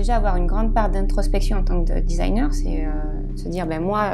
déjà avoir une grande part d'introspection en tant que designer, c'est se dire moi,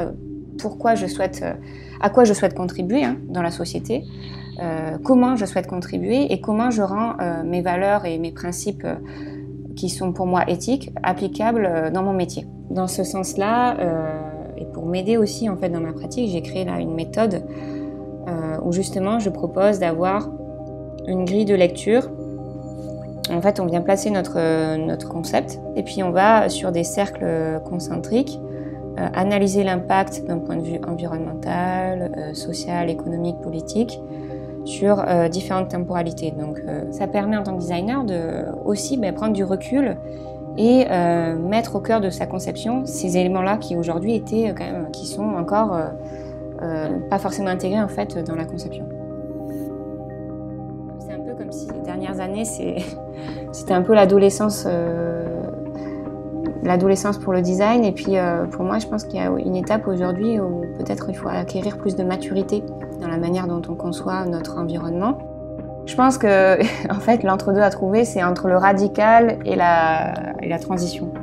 à quoi je souhaite contribuer dans la société, comment je souhaite contribuer et comment je rends mes valeurs et mes principes qui sont pour moi éthiques applicables dans mon métier. Dans ce sens-là, et pour m'aider aussi en fait dans ma pratique, j'ai créé là une méthode où justement je propose d'avoir une grille de lecture. En fait, on vient placer notre concept et puis on va sur des cercles concentriques analyser l'impact d'un point de vue environnemental, social, économique, politique sur différentes temporalités. Donc ça permet en tant que designer de aussi prendre du recul et mettre au cœur de sa conception ces éléments-là qui aujourd'hui étaient quand même, qui sont encore pas forcément intégrés en fait dans la conception. C'est un peu comme si les dernières années c'était un peu l'adolescence pour le design et puis pour moi je pense qu'il y a une étape aujourd'hui où peut-être il faut acquérir plus de maturité dans la manière dont on conçoit notre environnement. Je pense que en fait l'entre-deux à trouver c'est entre le radical et la transition.